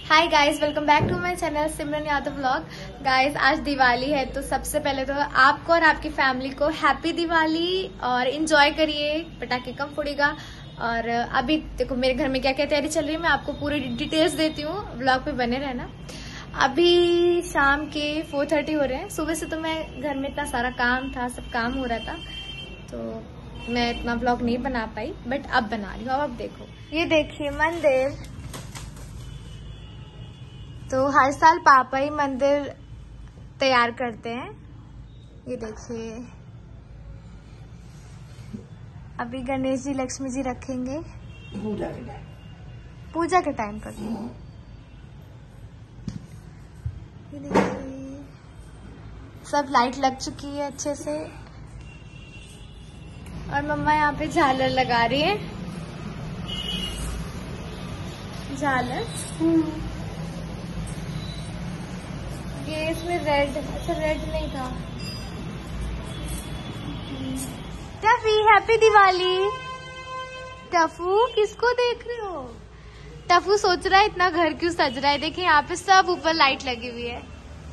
Hi guys, welcome back to my channel Simran Yadav vlog. Guys, आज दिवाली है तो सबसे पहले तो आपको और आपकी फैमिली को हैप्पी दिवाली और एंजॉय करिए। पटाखे कम फोड़ेगा। और अभी देखो मेरे घर में क्या क्या तैयारी चल रही है, मैं आपको पूरी डिटेल्स देती हूँ, व्लॉग पे बने रहना। अभी शाम के 4:30 हो रहे हैं। सुबह से तो मैं घर में इतना सारा काम था, सब काम हो रहा था तो मैं इतना व्लॉग नहीं बना पाई, बट अब बना रही हूँ। अब देखो, ये देखिए मंदिर। तो हर साल पापा ही मंदिर तैयार करते हैं। ये देखिए, अभी गणेश जी लक्ष्मी जी रखेंगे पूजा के टाइम पर। ये देखिए, सब लाइट लग चुकी है अच्छे से और मम्मा यहाँ पे झालर लगा रही है। झालर ये इसमें रेड, अच्छा रेड नहीं था। Tuffy happy Diwali. टफू किसको देख रहे हो? टफू सोच रहा है इतना घर क्यों सज रहा है। देखिए यहाँ पे सब ऊपर लाइट लगी हुई है।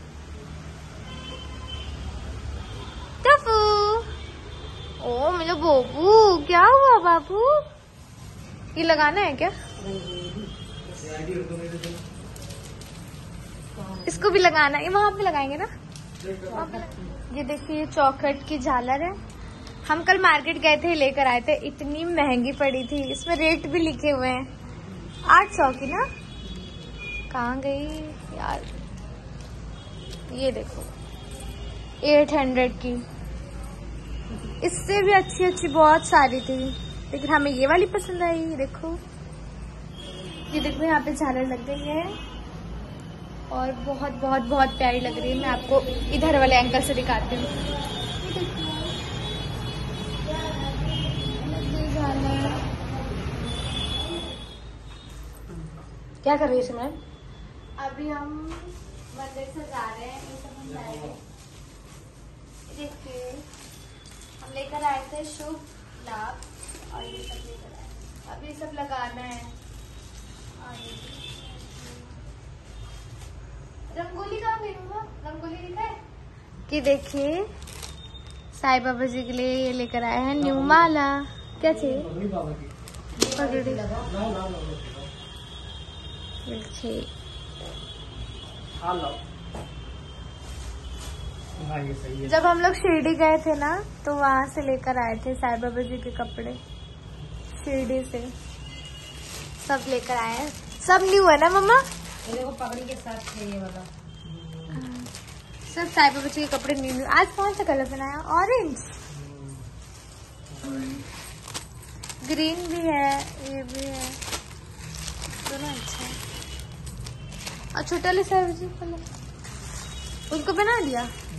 टफू, ओ मेरा बाबू, क्या हुआ बाबू? ये लगाना है क्या? इसको भी लगाना है, वहां पे लगाएंगे ना। ये देखिए चौखट की झालर है। हम कल मार्केट गए थे, लेकर आए थे, इतनी महंगी पड़ी थी। इसमें रेट भी लिखे हुए हैं, 800 की ना। कहाँ गई यार? ये देखो 800 की। इससे भी अच्छी अच्छी बहुत सारी थी, लेकिन हमें ये वाली पसंद आई। देखो, ये देखो यहाँ पे झालर लग गई है और बहुत बहुत बहुत प्यारी लग रही है। मैं आपको इधर वाले एंगल से दिखाती हूँ। क्या कर रही है सिमरन? अभी हम मंदिर से जा रहे हैं, ये सब हम लाएंगे। देखिए, हम लेकर आए थे शुभ लाभ और ये सब लेकर आए। अभी सब लगाना है। और रंगोली कहाँ गई हुआ? रंगोली दिखा है कि देखिए साईं बाबा जी के लिए ये लेकर आए हैं न्यू माला। क्या चाहिए? पगड़ी। जब हम लोग शिरडी गए थे ना, तो वहां से लेकर आए थे साईं बाबा जी के कपड़े। शिरडी से सब लेकर आए हैं, सब न्यू है ना मम्मा? ये देखो पगड़ी के साथ है ये वाला। सब साईं बाबा जी के कपड़े न्यू। आज कौन सा कलर बनाया? ऑरेंज, ग्रीन भी है, ये भी है, दोनों अच्छा है। और छोटा वाले साईं बाबा जी कलर उसको बना दिया।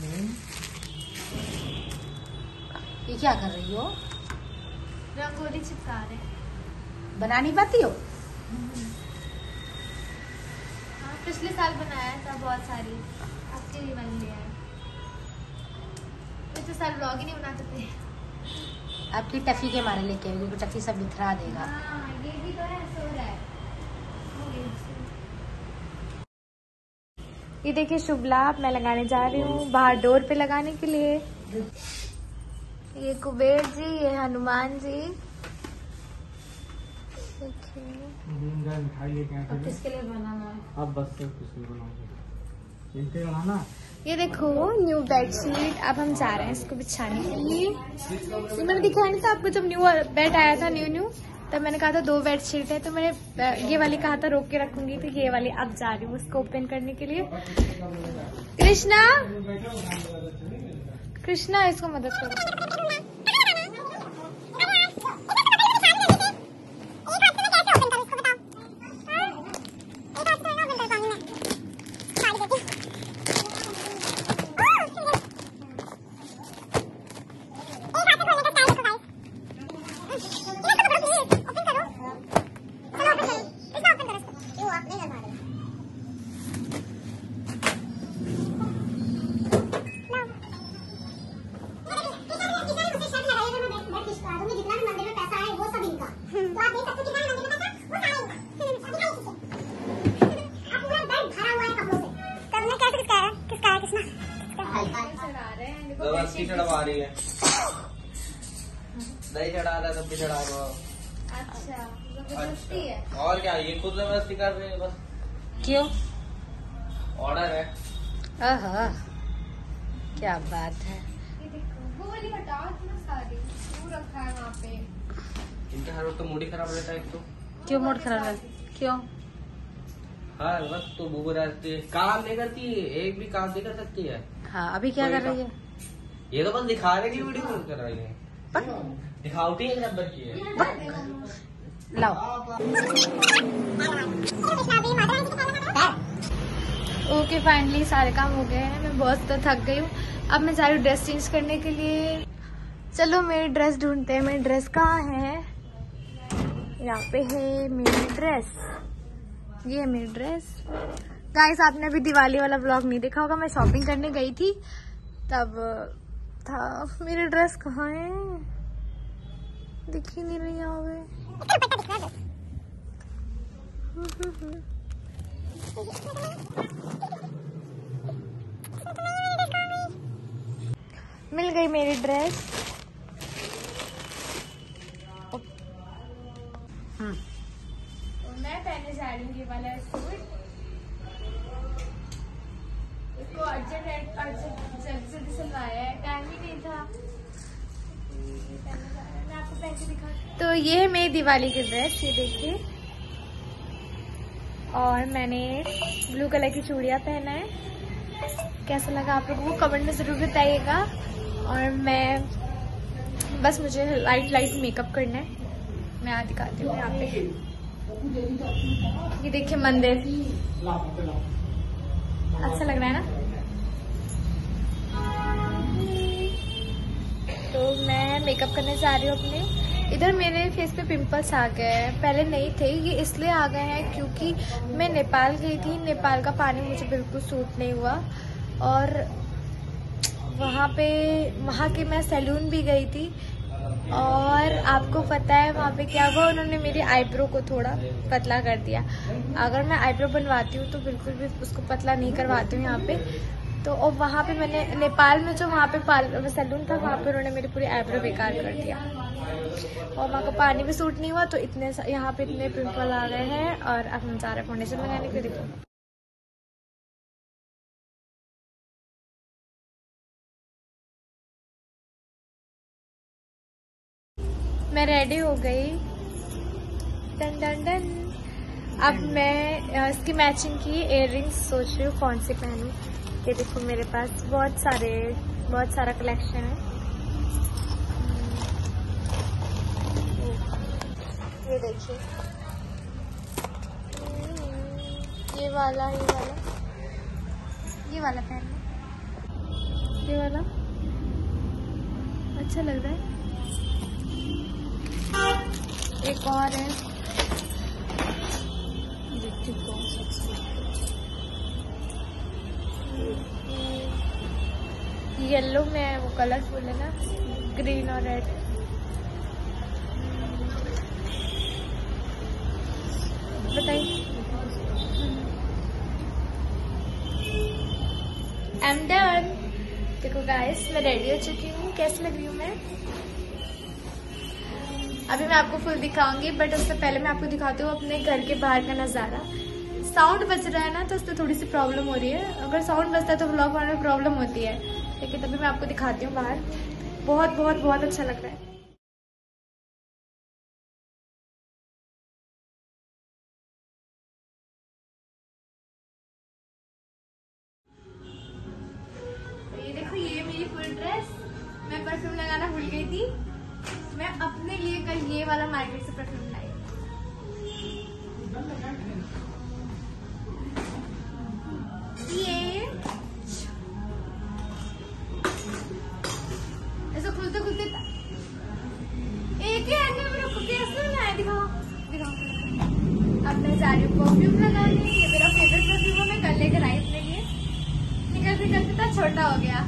ये क्या कर रही हो? रंगोली चिपका रहे। बना नहीं पाती हो? पिछले साल बनाया था बहुत सारी, आपके लिए बन लिया है। पिछले साल व्लॉग ही नहीं बनाते थे। आपकी टफी के मारे लेके आई, क्योंकि टफी सब बिखरा देगा। हाँ, ये भी तो है, सो रहा है। ये देखिए शुभ लाभ मैं लगाने जा रही हूँ बाहर डोर पे लगाने के लिए। ये कुबेर जी, ये हनुमान जी। अब किसके लिए बनाना है? अब बस किसके लिए बनाओगे? इनके बनाना। ये देखो न्यू बेडशीट। अब हम जा रहे हैं इसको बिछाने के लिए। ये मैंने दिखाया नहीं था आपको, जब न्यू बेड आया था न्यू तब मैंने कहा था 2 बेडशीट है, तो मैंने ये वाली कहा था रोक के रखूंगी, तो ये वाली अब जा रही हूँ उसको ओपन करने के लिए। कृष्णा, कृष्णा इसको मदद करो। चढ़ा रहे हैं, देखो जबरदस्ती चढ़वा रही है। दही चढ़ा रहा है तब भी चढ़ा रहा है। अच्छा जबरदस्ती है। और क्या, ये खुद जबरदस्ती कर रहे हैं बस। क्यों? ऑर्डर है। आहा, क्या बात है। ये देखो वो वाली हटाओ, इतना सारी क्यों रखा है वहाँ पे। इनके हर वक्त तो मूड ही खराब रहता है एक तो। क्यों मूड खराब है? क्यों? हर वक्त तो बुबू रहती है, काम नहीं करती है, एक भी काम नहीं कर सकती है। हाँ, अभी क्या कर रही है? ये तो बस दिखाने की वीडियो कर रही है, दिखावटी एक नंबर की है। लाओ। ओके फाइनली सारे काम हो गए हैं, मैं बहुत ज़्यादा थक गई हूँ। अब मैं जा रही हूँ ड्रेस चेंज करने के लिए। चलो मेरी ड्रेस ढूंढते हैं, मेरी ड्रेस कहाँ है। यहाँ पे है मेरी ड्रेस, ये है मेरी ड्रेस। गाइस आपने अभी दिवाली वाला व्लॉग नहीं देखा होगा, मैं शॉपिंग करने गई थी तब था। मेरी ड्रेस कहाँ है, दिख ही नहीं रही यहाँ पे। मिल गई मेरी ड्रेस। मैं पहने जा रही हूँ ये वाला सूट। इसको अर्जेंट जल्दी सिलवाया है, टाइम ही नहीं था। मैं आपको पहन के दिखा। तो ये है मेरी दिवाली की ड्रेस, ये देखिए। और मैंने ब्लू कलर की चूड़ियाँ पहना है। कैसा लगा आप लोगों को कमेंट में जरूर बताइएगा। और मैं बस मुझे लाइट मेकअप करना है। मैं यहाँ दिखाती हूँ यहाँ पे। ये देखिए मंदिर, अच्छा लग रहा है ना। तो मैं मेकअप करने जा रही हूँ अपने। इधर मेरे फेस पे पिंपल्स आ गए हैं, पहले नहीं थे, ये इसलिए आ गए हैं क्योंकि मैं नेपाल गई थी। नेपाल का पानी मुझे बिल्कुल सूट नहीं हुआ। और वहाँ के मैं सैलून भी गई थी और आपको पता है वहाँ पे क्या हुआ, उन्होंने मेरी आईब्रो को थोड़ा पतला कर दिया। अगर मैं आईब्रो बनवाती हूँ तो बिल्कुल भी उसको पतला नहीं करवाती हूँ यहाँ पे। तो और वहाँ पे मैंने नेपाल में जो वहाँ पे सैलून था, वहाँ पे उन्होंने मेरी पूरी आईब्रो बेकार कर दिया और वहाँ का पानी भी सूट नहीं हुआ। तो इतने यहाँ पे इतने पिंपल आ गए हैं। और अब हम जा रहे हैं फाउंडेशन लगाने के लिए। देखो मैं रेडी हो गई, डन डन डन। अब मैं इसकी मैचिंग की इयररिंग्स सोच रही हूँ कौन सी पहनूं। ये देखो मेरे पास बहुत सारा कलेक्शन है। ये देखिए, ये वाला पहनना, ये वाला अच्छा लग रहा है। एक और है, देखते कौन सा येलो में, वो कलरफुल है ना, ग्रीन और रेड। बताइए। I am done. देखो गाइस मैं रेडी हो चुकी हूँ, कैसी लग रही हूँ मैं। अभी मैं आपको फुल दिखाऊंगी, बट उससे पहले मैं आपको दिखाती हूँ अपने घर के बाहर का नज़ारा। साउंड बज रहा है ना, तो उससे थोड़ी सी प्रॉब्लम हो रही है। अगर साउंड बजता है तो व्लॉग बनाने में प्रॉब्लम होती है, लेकिन तभी मैं आपको दिखाती हूँ बाहर। बहुत बहुत बहुत अच्छा लग रहा है। ये देखो, ये मेरी फुल ड्रेस। मैं परफ्यूम लगाना भूल गई थी, मैं अपने लिए कल ये वाला मार्केट से परफ्यूम लाई। ये ऐसा खुलते खुलते एक ही हैंड में रखो, कैसे बनाया, दिखाओ। अब मैं जा रही हूँ परफ्यूम लगाने। ये मेरा फेवरेट परफ्यूम है, मैं कल लेकर आई अपने लिए। निकलते इतना छोटा हो गया।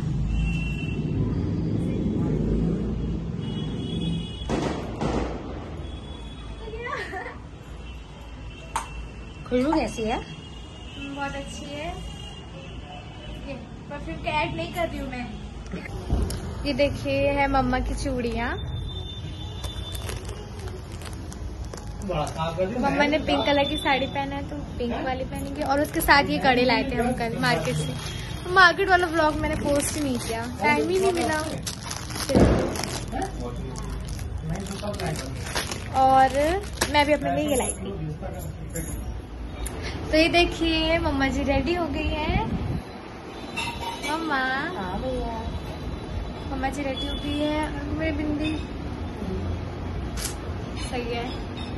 खुशबू कैसी है? बहुत अच्छी है। ये परफ्यूम का ऐड नहीं कर रही हूँ मैं। ये देखिए है मम्मा की चूड़ियाँ। मम्मा ने पिंक कलर की साड़ी पहना है तो पिंक वाली पहनेंगे, और उसके साथ ये कड़े लाए थे हम कल मार्केट से। मार्केट वाला व्लॉग मैंने पोस्ट ही नहीं किया, टाइम ही नहीं मिला। और मैं भी अपने लिए ये लाई थी। तो ये देखिए मम्मा जी रेडी हो गई है। मम्मा मम्मा जी रेडी हो गई है, और मेरी बिंदी सही है।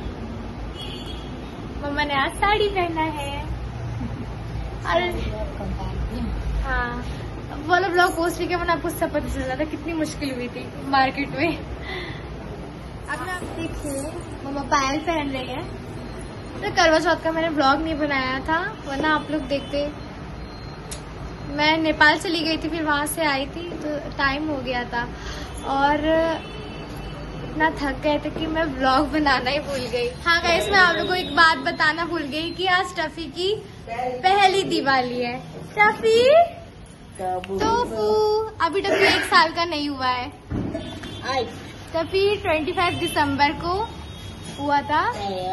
मम्मा ने आज साड़ी पहना है। और हाँ, वो वाला ब्लॉग पोस्ट भी किया, मैंने आपको सब पता चल रहा था कितनी मुश्किल हुई थी मार्केट में। अब ना आप देखिए मम्मा पायल पहन रही है। तो करवा चौथ का मैंने ब्लॉग नहीं बनाया था, वरना आप लोग देखते। मैं नेपाल चली गई थी, फिर वहां से आई थी तो टाइम हो गया था, और इतना थक गए थे कि मैं व्लॉग बनाना ही भूल गई। हाँ गाइस, मैं आप लोगों को एक बात बताना भूल गई कि आज टफी की पहली दिवाली है। टफी टोफू अभी टफी 1 साल का नहीं हुआ है। टफी 25 दिसंबर को हुआ था।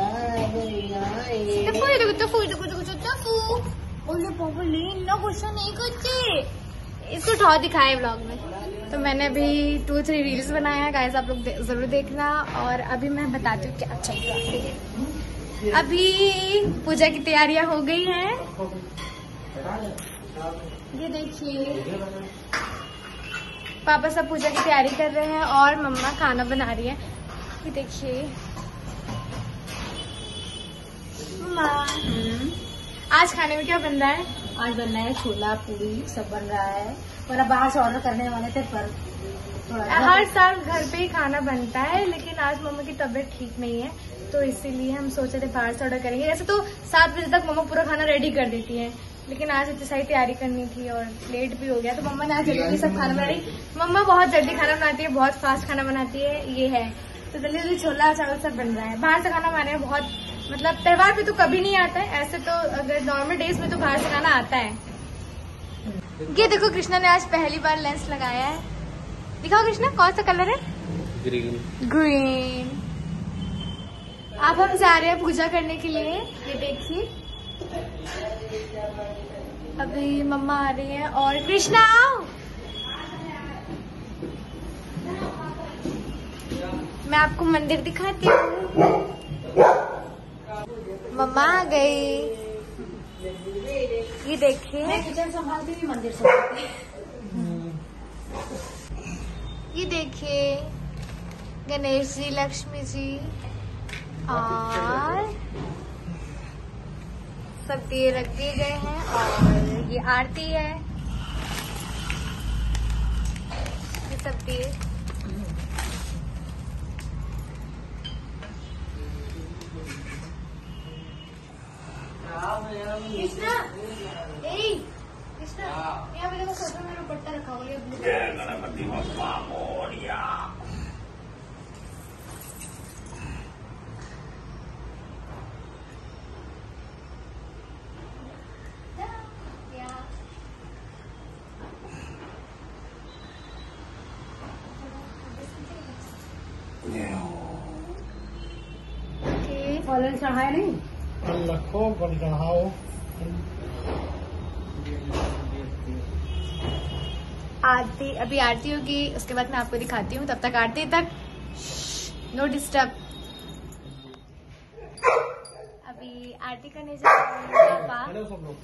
गुस्सा नहीं करते, इसको ठौ दिखाए व्लॉग में। तो मैंने अभी 2-3 रील्स बनाया गाइस, आप लोग जरूर देखना। और अभी मैं बताती हूँ क्या चल रहा है। अभी पूजा की तैयारियां हो गई हैं। ये देखिए पापा सब पूजा की तैयारी कर रहे हैं और मम्मा खाना बना रही है। ये देखिए मम्मा, आज खाने में क्या बन रहा है? आज बन रहा है छोला पूरी सब बन रहा है, वरना बाहर से ऑर्डर करने वाले थे पर हर साल घर पे ही खाना बनता है, लेकिन आज मम्मा की तबीयत ठीक नहीं है तो इसीलिए हम सोचे थे बाहर से ऑर्डर करेंगे। ऐसे तो 7 बजे तक मम्मा पूरा खाना रेडी कर देती है, लेकिन आज इतनी सारी तैयारी करनी थी और लेट भी हो गया, तो मम्मा ने आज जल्दी सब खाना बना रही। मम्मा बहुत जल्दी खाना बनाती है, बहुत फास्ट खाना बनाती है। ये है तो जल्दी जल्दी छोला चावल सब बन रहा है। बाहर से खाना बनाने में बहुत मतलब त्योहार पे तो कभी नहीं आता है, ऐसे तो अगर नॉर्मल डेज में तो बाहर से खाना आता है। ये देखो कृष्णा ने आज पहली बार लेंस लगाया है। दिखाओ कृष्णा, कौन सा कलर है? ग्रीन। ग्रीन। अब हम जा रहे हैं पूजा करने के लिए। ये देखिए अभी मम्मा आ रही है और कृष्णा आओ। मैं आपको मंदिर दिखाती हूँ। मम्मा आ गई। ये देखिए मैं किचन संभालती हुई मंदिर संभालती। ये देखिए गणेश जी, लक्ष्मी जी और सब दिए रख दिए गए हैं, और ये आरती है। ये सब दिए कृष्णा, कृष्णा यहाँ मेरे को फोटो में दुपट्टा रखा हुआ है। गणपति बप्पा मोरया। फल चढ़ाया नहीं, फल रखो, फल चढ़ाओ। आरती अभी आरती होगी, उसके बाद मैं आपको दिखाती हूँ। तब तक आरती तक नो डिस्टर्ब। अभी आरती करने जा रहे हैं पापा। हेलो सब लोग।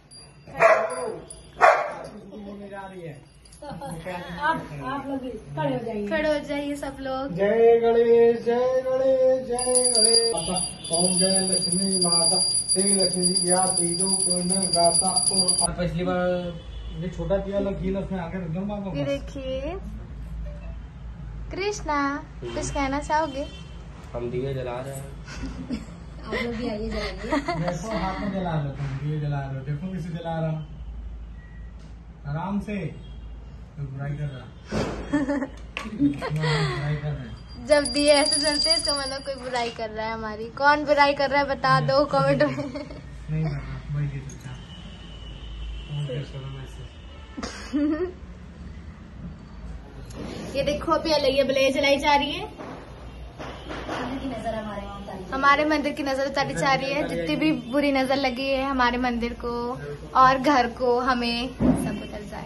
जा रही है। आप लोग खड़े हो जाइए। खड़े हो जाइए सब लोग। जय गणेश, जय गणेश, जय गणेश। ओम जय लक्ष्मी माता, श्री लक्ष्मी जी या तीजो पूर्ण गाता। और पिछली बार ये छोटा दिया लकील उसमें आगे रख दूंगा। ये देखिए कृष्णा, कुछ कहना चाहोगे? हम दिए जला रहे हैं। आप लोग भी आइए जलाइए। देखो हाथ में जला लो, तुम ये जला रहे हो, देखो किसे जला रहा। आराम से, तो बुराई कर रहा। बुराई कर रहे हैं। जब दिए ऐसे जलते हैं तो मतलब कोई बुराई कर रहा है हमारी। कौन बुराई कर रहा है बता दो कमेंट में। नहीं कर रहा, वही चुपचाप। ये देखो अभी अलैया बलैया जलाई जा रही है। नजर हमारे वहाँ उतारी। हमारे मंदिर की नजर उतारी जा रही है। जितनी भी बुरी नजर लगी है हमारे मंदिर को और घर को, हमें सब उतर जाए।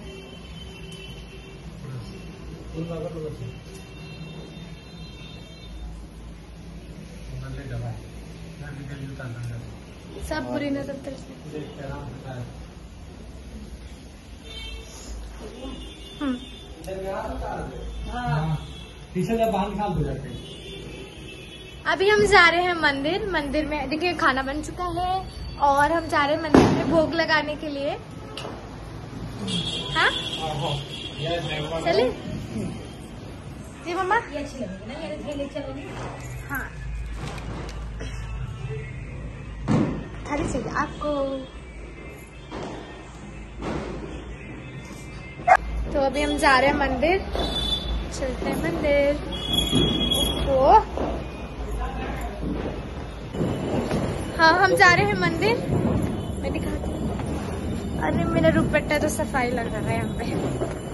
सब बुरी नजर उतर जाए। पीछे जब बाहर निकाल दो जाके। अभी हम जा रहे हैं मंदिर। मंदिर में देखिए खाना बन चुका है और हम जा रहे हैं मंदिर में भोग लगाने के लिए। हाँ चले जी मम्मा। ये अच्छी लगेगी ना, मेरे थैले चलोगी। हाँ थाली चाहिए आपको। तो अभी हम जा रहे हैं मंदिर। चलते हैं मंदिर। ओ हाँ हम जा रहे हैं मंदिर। मैं दिखाती हूँ। अरे मेरा रुपट्टा तो सफाई लग रहा है यहाँ पे।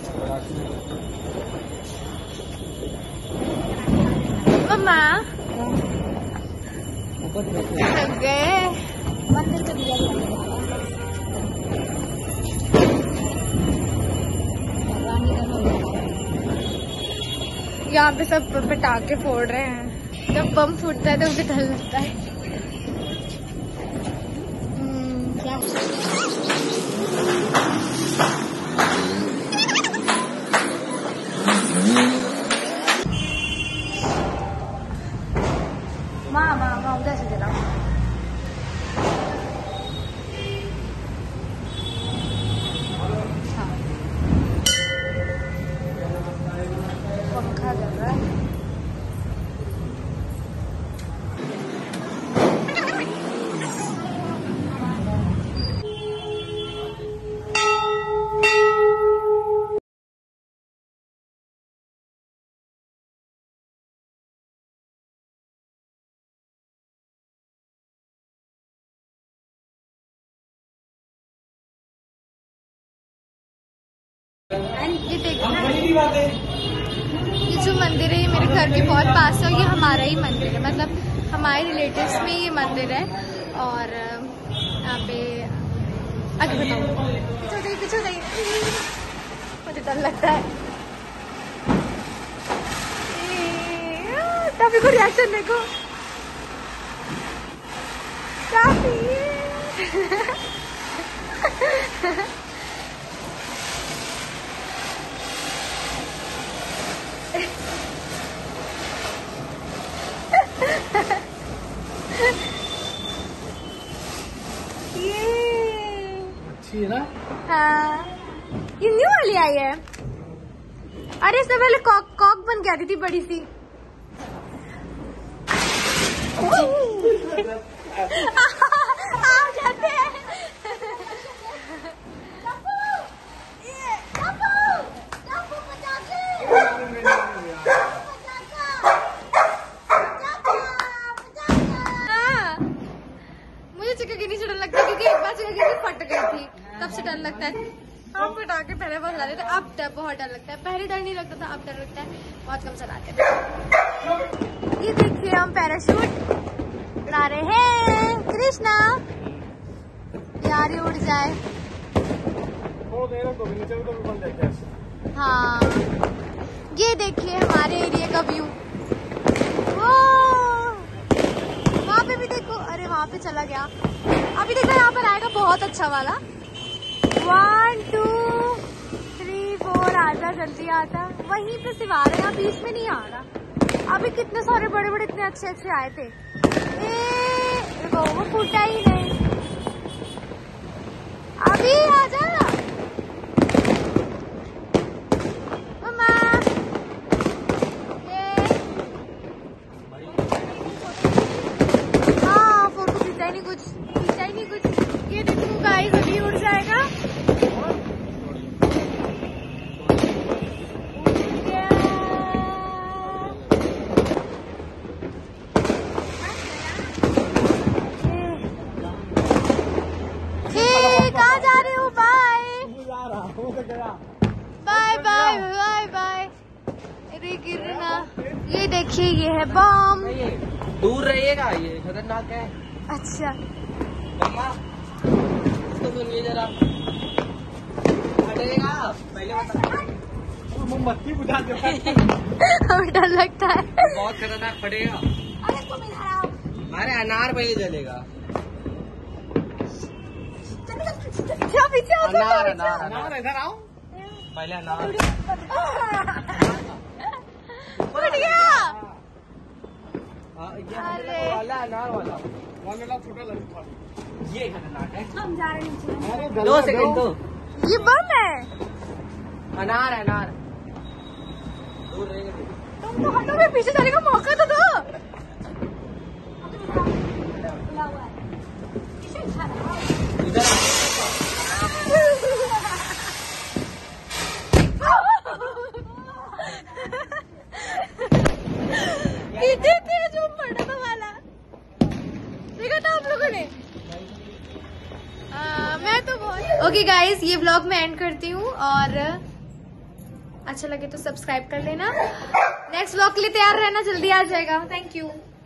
मम्मा थक गए। मंदिर पे दिया यहाँ पे सब पटाखे फोड़ रहे हैं। जब बम फूटता है तो मुझे डर लगता है। माँ उधर से जलाओ। पंखा चल रहा है। ये देखना, ये जो मंदिर है ये मेरे घर के बहुत पास है। ये हमारा ही मंदिर है, मतलब हमारे रिलेटिव्स में ये मंदिर है। और यहाँ पे आगे बताओ। पीछे नहीं मुझे डर लगता है। तभी को रिएक्शन देखो। काफी अच्छी है ना? हाँ ये न्यू वाली आई है। अरे इससे पहले कॉक बन के आती थी बड़ी सी। आ जाते हैं। मुझे चिकन नहीं लगता क्योंकि एक बार चिकन फट गई थी, तब से डर लगता है। हम पटाखे पहले बहुत चला रहे थे, अब बहुत डर लगता है। पहले डर नहीं लगता था, अब डर लगता है। बहुत कम चलाते हैं। ये देखिए हम पैराशूट उड़ा रहे हैं। कृष्णा यार ये उड़ जाए। हाँ ये देखिए हमारे एरिया का व्यू। वहाँ पे भी देखो। अरे वहाँ पे चला गया। अभी देखो यहाँ पर आएगा बहुत अच्छा वाला। 1 2 3 4 आजा जल्दी आता। वहीं पे सिर्फ आ रहा है, बीच में नहीं आ रहा। अभी कितने सारे बड़े बड़े इतने अच्छे अच्छे आए थे। देखो वो फूटा ही नहीं। अभी आजा मम्मा। हाँ फोटो खींचा ही नहीं कुछ। ये देखो गाइस अभी उड़ जाएगा। कहाँ जा रहे हो? Bye. Bye bye bye bye. अरे गिरना, ये देखिए ये है बम। दूर रहिएगा, ये खतरनाक है। अच्छा मम्मा इसको सुनिए जरा, हटेगा पहले बता। मोमबत्ती बुझा दे। हमें डर लगता है। बहुत खतरनाक फटेगा। अरे तुम इधर आओ। अरे अनार पहले जलेगा। क्या पीछे आओ, अनार पीछे अनार आओ। अनार, इधर आओ। पहले अनार। फट गया। ये अरे। वाला अनार वाला, वाला छोटा लगता है। ये खतरनाक है। हम जा रहे हैं नीचे। अरे 2 सेकंड दो। ये बम है। अनार है अनार। दूर रहेगा। तुम तो हटो, मैं पीछे जाने का मौका तो दो। खुला हुआ है। इसे उठा लो। इधर पीछे थे जो पड़ा वाला, देखा था आप लोगों ने। मैं तो बहुत ओके गाइस, ये व्लॉग मैं एंड करती हूँ और अच्छा लगे तो सब्सक्राइब कर लेना। नेक्स्ट व्लॉग के लिए तैयार रहना, जल्दी आ जाएगा। Thank you.